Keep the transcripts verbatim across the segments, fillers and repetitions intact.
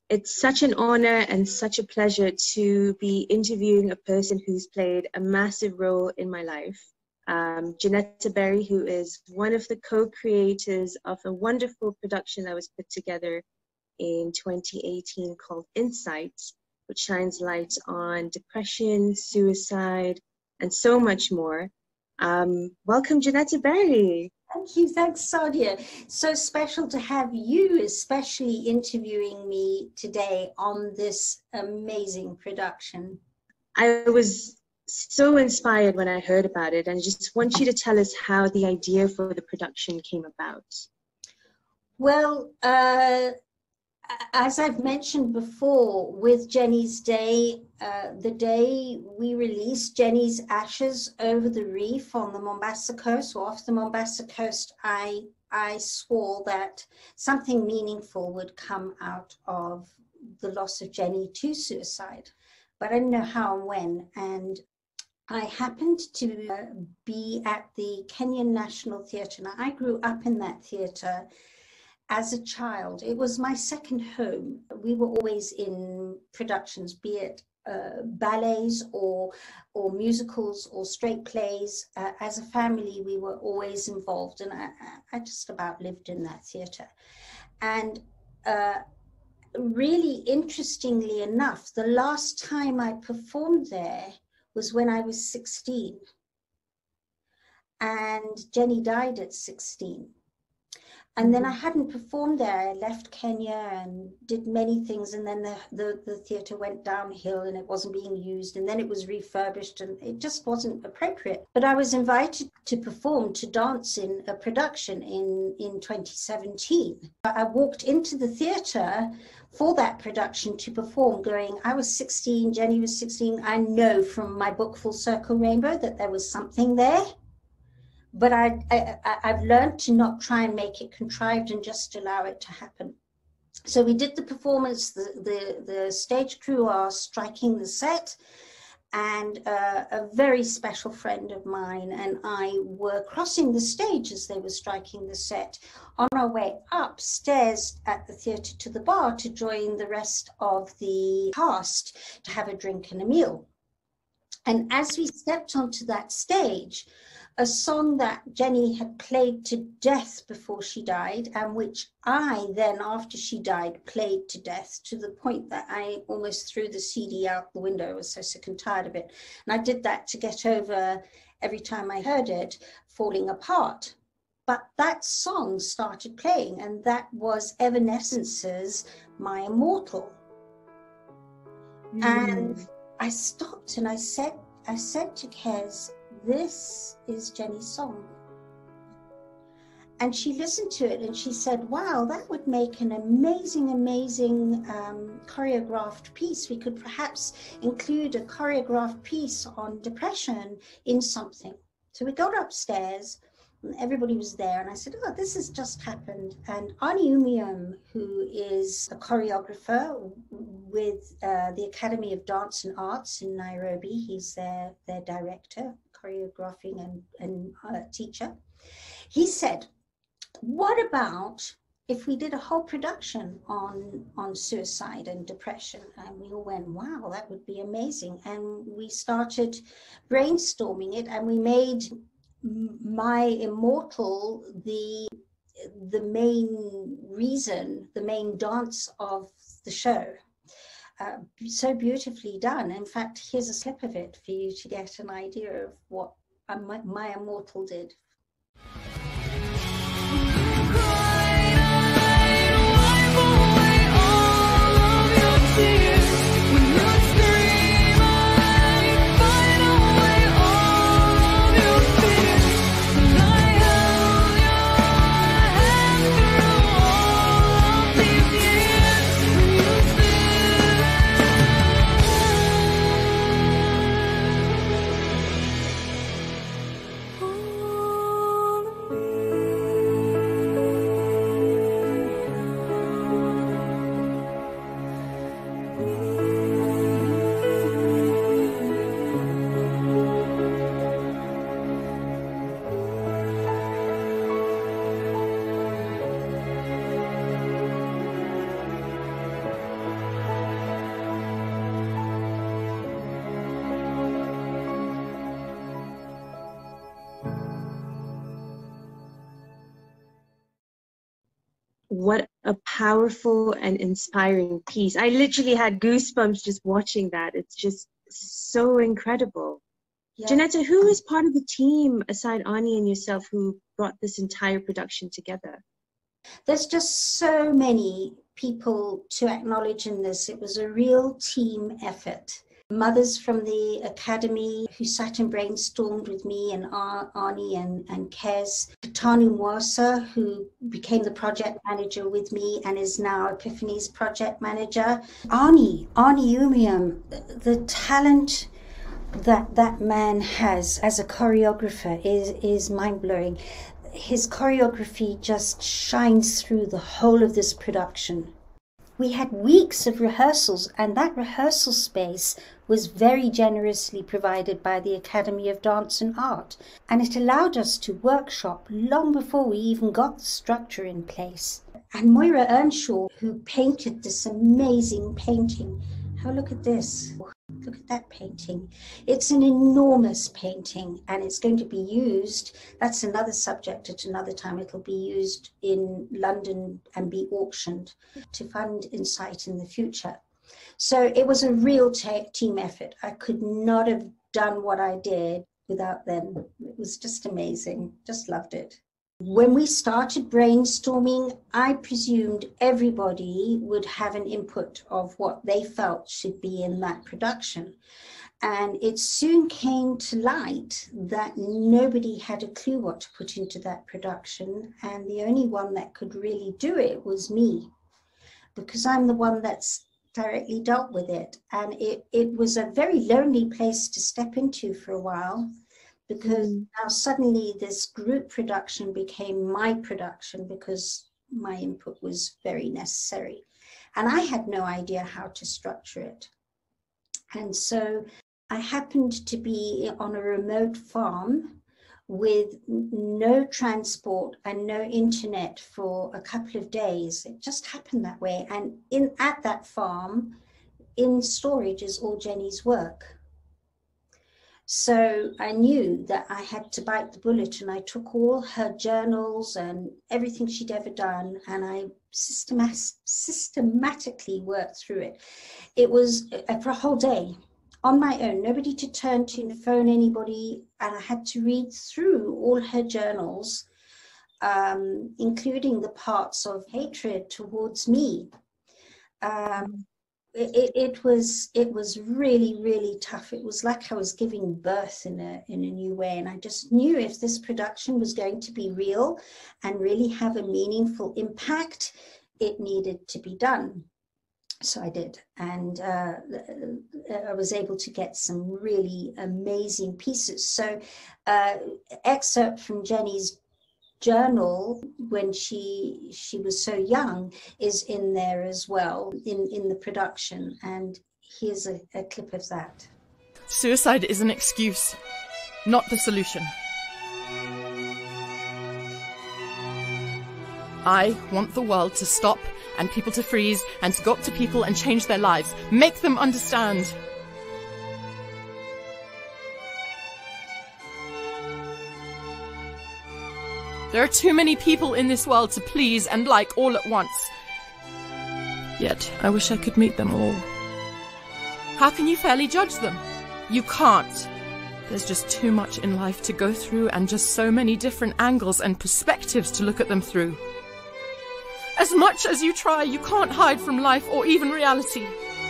It's such an honor and such a pleasure to be interviewing a person who's played a massive role in my life. Um, Janetta Berry, who is one of the co-creators of a wonderful production that was put together in twenty eighteen called Insights, which shines light on depression, suicide, and so much more. Um, welcome, Janetta Berry. Thank you. Thanks, Sadia. So special to have you, especially interviewing me today on this amazing production. I was so inspired when I heard about it, and I just want you to tell us how the idea for the production came about. Well, uh, as I've mentioned before, with Jenny's Day, uh, the day we released Jenny's Ashes over the reef on the Mombasa coast, or off the Mombasa coast, I, I swore that something meaningful would come out of the loss of Jenny to suicide. But I didn't know how and when. And I happened to uh, be at the Kenyan National Theatre. Now, I grew up in that theatre as a child. It was my second home. We were always in productions, be it uh, ballets or, or musicals or straight plays. Uh, as a family, we were always involved, and I, I just about lived in that theatre. And uh, really interestingly enough, the last time I performed there was when I was sixteen. And Jenny died at sixteen. And then I hadn't performed there. I left Kenya and did many things. And then the, the, the theatre went downhill and it wasn't being used. And then it was refurbished and it just wasn't appropriate. But I was invited to perform, to dance in a production in, in twenty seventeen. I walked into the theatre for that production to perform going, I was sixteen, Jenny was sixteen. I know from my book, Full Circle Rainbow, that there was something there. But I, I, I've learned to not try and make it contrived and just allow it to happen. So we did the performance, the, the, the stage crew are striking the set, and uh, a very special friend of mine and I were crossing the stage as they were striking the set on our way upstairs at the theatre to the bar to join the rest of the cast to have a drink and a meal. And as we stepped onto that stage, a song that Jenny had played to death before she died, and which I then, after she died, played to death to the point that I almost threw the C D out the window. I was so sick and tired of it. And I did that to get over, every time I heard it, falling apart. But that song started playing, and that was Evanescence's My Immortal. Mm. And I stopped and I said, I said to Kez, this is Jenny's song. And she listened to it and she said, wow, that would make an amazing, amazing um, choreographed piece. We could perhaps include a choreographed piece on depression in something. So we got upstairs and everybody was there. And I said, oh, this has just happened. And Ani Umium, who is a choreographer with uh, the Academy of Dance and Arts in Nairobi, he's their, their director, choreographing and, and uh, teacher. He said, what about if we did a whole production on, on suicide and depression? And we all went, wow, that would be amazing. And we started brainstorming it, and we made My Immortal the, the main reason, the main dance of the show. Uh, so beautifully done. In fact, here's a slip of it for you to get an idea of what My, My Immortal did. Ooh. what a powerful and inspiring piece. I literally had goosebumps just watching that. It's just so incredible. Yeah. Janetta, who is part of the team aside Ani and yourself who brought this entire production together? There's just so many people to acknowledge in this. It was a real team effort. Mothers from the Academy who sat and brainstormed with me and Ani and, and Kez. Tanu Mwasa, who became the project manager with me and is now Epiphany's project manager. Ani, Ani Umiam, the talent that that man has as a choreographer is, is mind-blowing. His choreography just shines through the whole of this production. We had weeks of rehearsals, and that rehearsal space was very generously provided by the Academy of Dance and Art, and it allowed us to workshop long before we even got the structure in place. And Moira Earnshaw, who painted this amazing painting. Oh, look at this. Look at that painting. It's an enormous painting, and it's going to be used, that's another subject at another time, it'll be used in London and be auctioned to fund Insight in the future. So it was a real team effort. I could not have done what I did without them. It was just amazing. Just loved it. When we started brainstorming, I presumed everybody would have an input of what they felt should be in that production. And it soon came to light that nobody had a clue what to put into that production. And the only one that could really do it was me, because I'm the one that's directly dealt with it. And it, it was a very lonely place to step into for a while, because mm. now suddenly this group production became my production because my input was very necessary. And I had no idea how to structure it. And so I happened to be on a remote farm with no transport and no internet for a couple of days. It just happened that way. And in at that farm, in storage is all Jenny's work. So I knew that I had to bite the bullet, and I took all her journals and everything she'd ever done, and I systemat- systematically worked through it. It was uh, for a whole day on my own, nobody to turn to, phone anybody, and I had to read through all her journals, um, including the parts of hatred towards me. Um, It, it was it was really, really tough. It was like I was giving birth in a in a new way. And I just knew if this production was going to be real and really have a meaningful impact, it needed to be done. So I did. And uh, I was able to get some really amazing pieces. So uh, excerpt from Jenny's journal when she she was so young is in there as well in in the production, and here's a, a clip of that. Suicide is an excuse, not the solution. I want the world to stop and people to freeze and to go up to people and change their lives. Make them understand. There are too many people in this world to please and like all at once. Yet, I wish I could meet them all. How can you fairly judge them? You can't. There's just too much in life to go through, and just so many different angles and perspectives to look at them through. As much as you try, you can't hide from life or even reality.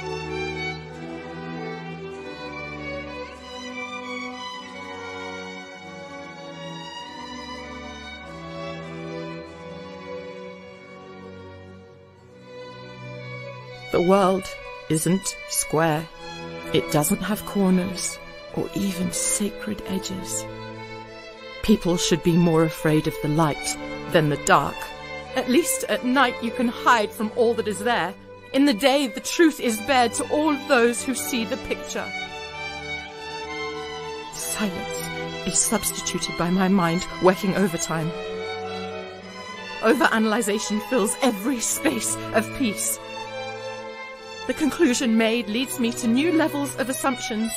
The world isn't square. It doesn't have corners or even sacred edges. People should be more afraid of the light than the dark. At least at night you can hide from all that is there. In the day, the truth is bared to all those who see the picture. Silence is substituted by my mind working overtime. Overanalyzation fills every space of peace. The conclusion made leads me to new levels of assumptions.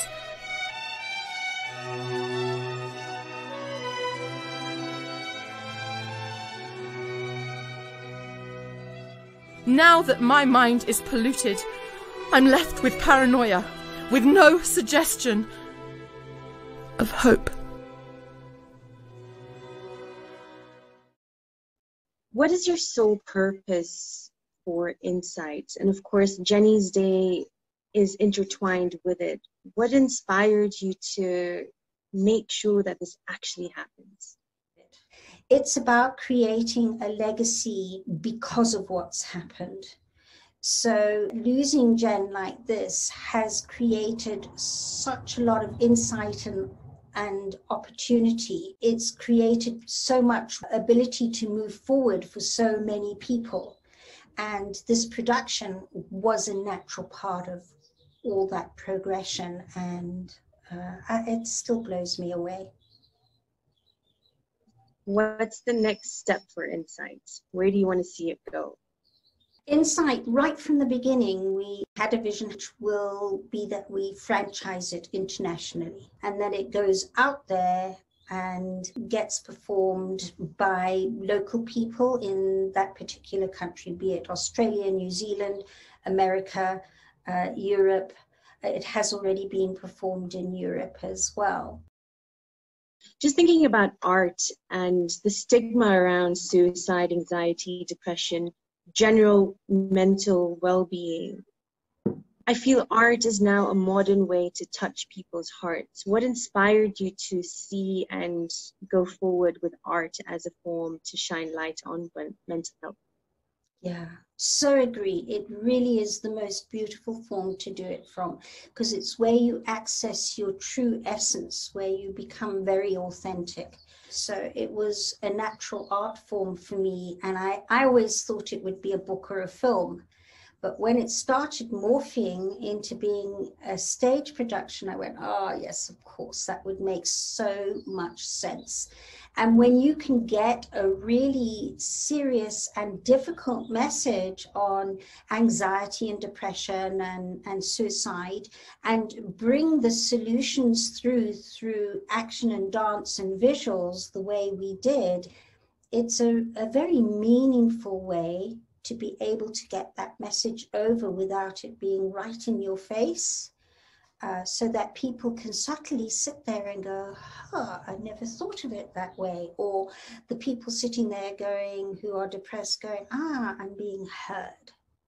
Now that my mind is polluted, I'm left with paranoia, with no suggestion of hope. What is your sole purpose for Insights? And of course, Jenny's Day is intertwined with it. What inspired you to make sure that this actually happens? It's about creating a legacy because of what's happened. So losing Jen like this has created such a lot of insight and, and opportunity. It's created so much ability to move forward for so many people. And this production was a natural part of all that progression, and uh, it still blows me away. What's the next step for Insights? Where do you want to see it go? Insight, right from the beginning, we had a vision which will be that we franchise it internationally, and then it goes out there and gets performed by local people in that particular country, be it Australia, New Zealand, America, uh, Europe. It has already been performed in Europe as well. Just thinking about art and the stigma around suicide, anxiety, depression, general mental well-being, I feel art is now a modern way to touch people's hearts. What inspired you to see and go forward with art as a form to shine light on mental health? Yeah, so agree. It really is the most beautiful form to do it from, because it's where you access your true essence, where you become very authentic. So it was a natural art form for me, and I, I always thought it would be a book or a film. But when it started morphing into being a stage production, I went, oh, yes, of course, that would make so much sense. And when you can get a really serious and difficult message on anxiety and depression and, and suicide, and bring the solutions through, through action and dance and visuals the way we did, it's a, a very meaningful way to be able to get that message over without it being right in your face. Uh, so that people can subtly sit there and go, huh, I never thought of it that way. Or the people sitting there going, who are depressed, going, ah, I'm being heard.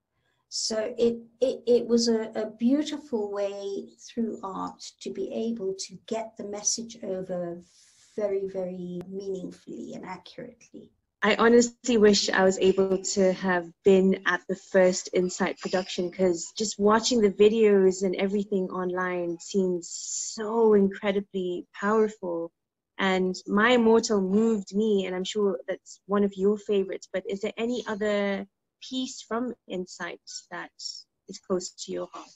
So it, it, it was a, a beautiful way through art to be able to get the message over very, very meaningfully and accurately. I honestly wish I was able to have been at the first Insight production, because just watching the videos and everything online seems so incredibly powerful. And My Immortal moved me, and I'm sure that's one of your favorites. But is there any other piece from Insight that is close to your heart?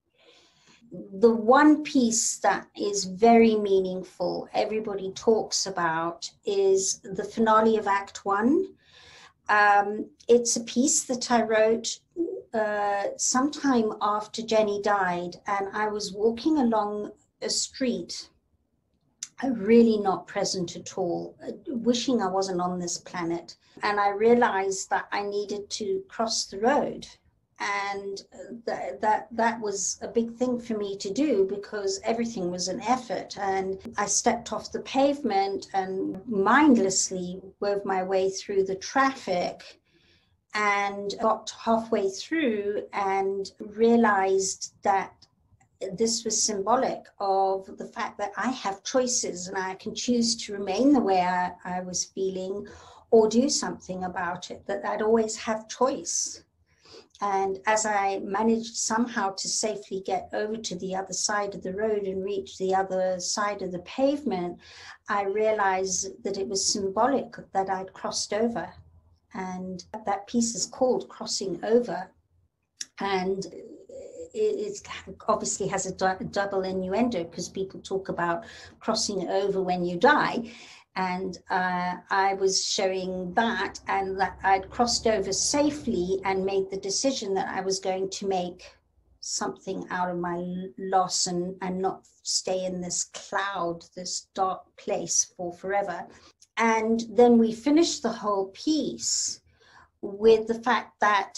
The one piece that is very meaningful, everybody talks about, is the finale of Act One. Um, it's a piece that I wrote uh, sometime after Jenny died, and I was walking along a street, really not present at all, wishing I wasn't on this planet. And I realized that I needed to cross the road. And th- that that was a big thing for me to do, because everything was an effort. And I stepped off the pavement and mindlessly wove my way through the traffic, and got halfway through and realized that this was symbolic of the fact that I have choices, and I can choose to remain the way I, I was feeling or do something about it, that I'd always have choice. And as I managed somehow to safely get over to the other side of the road and reach the other side of the pavement, I realized that it was symbolic that I'd crossed over. And that piece is called Crossing Over. And it obviously has a double innuendo, because people talk about crossing over when you die. And uh, I was showing that, and that I'd crossed over safely and made the decision that I was going to make something out of my loss, and, and not stay in this cloud, this dark place for forever. And then we finished the whole piece with the fact that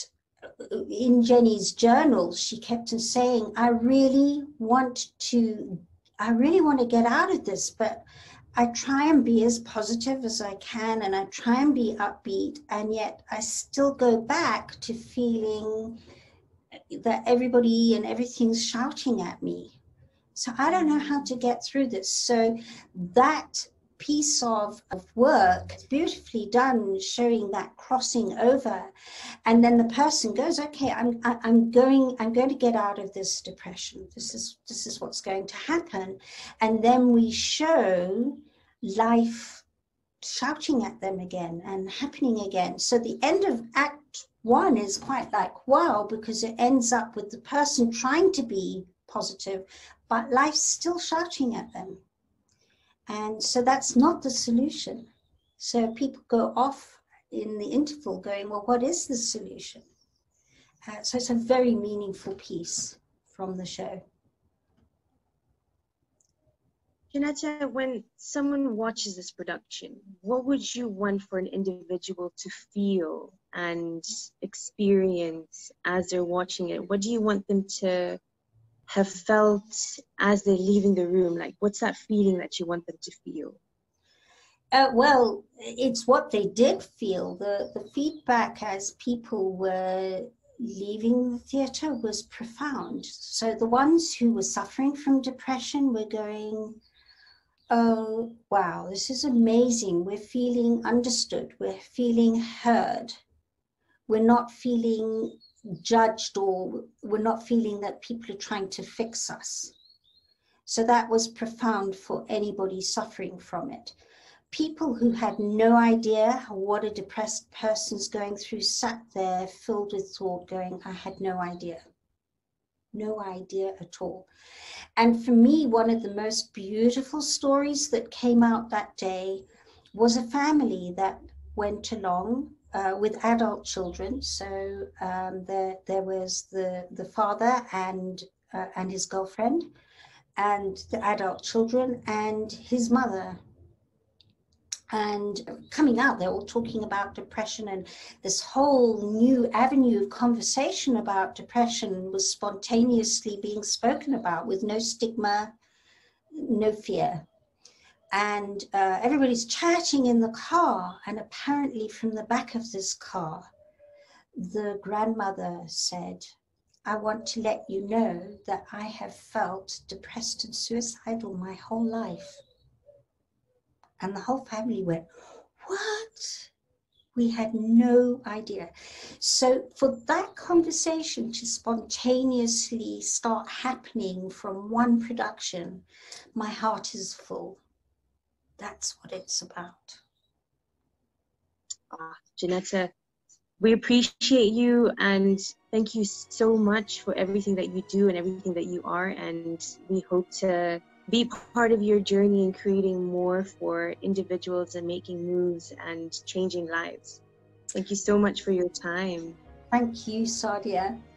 in Jenny's journal, she kept on saying, I really want to, I really want to get out of this, but I try and be as positive as I can, and I try and be upbeat, and yet I still go back to feeling that everybody and everything's shouting at me. So I don't know how to get through this. So that piece of, of work, beautifully done, showing that crossing over, and then the person goes, okay, I'm I, I'm going I'm going to get out of this depression. This is this is what's going to happen, and then we show life shouting at them again and happening again. So the end of Act One is quite like wow, because it ends up with the person trying to be positive, but life's still shouting at them. And so that's not the solution. So people go off in the interval going, well, what is the solution? Uh, so it's a very meaningful piece from the show. Janetta, when someone watches this production, what would you want for an individual to feel and experience as they're watching it? What do you want them to have felt as they're leaving the room? Like, what's that feeling that you want them to feel? Uh, well, it's what they did feel. The, the feedback as people were leaving the theatre was profound. So the ones who were suffering from depression were going, oh, wow, this is amazing. We're feeling understood. We're feeling heard. We're not feeling judged, or we're not feeling that people are trying to fix us. So that was profound for anybody suffering from it. People who had no idea what a depressed person's going through sat there filled with thought going, I had no idea. No idea at all. And for me, one of the most beautiful stories that came out that day was a family that went along Uh, with adult children. So um, there, there was the, the father and, uh, and his girlfriend, and the adult children and his mother. And coming out, they're all talking about depression, and this whole new avenue of conversation about depression was spontaneously being spoken about with no stigma, no fear. And uh, everybody's chatting in the car, and apparently from the back of this car, the grandmother said, I want to let you know that I have felt depressed and suicidal my whole life. And the whole family went, what? We had no idea. So for that conversation to spontaneously start happening from one production, my heart is full. That's what it's about. Ah, Janetta, we appreciate you, and thank you so much for everything that you do and everything that you are, and we hope to be part of your journey in creating more for individuals and making moves and changing lives. Thank you so much for your time. Thank you, Sadia.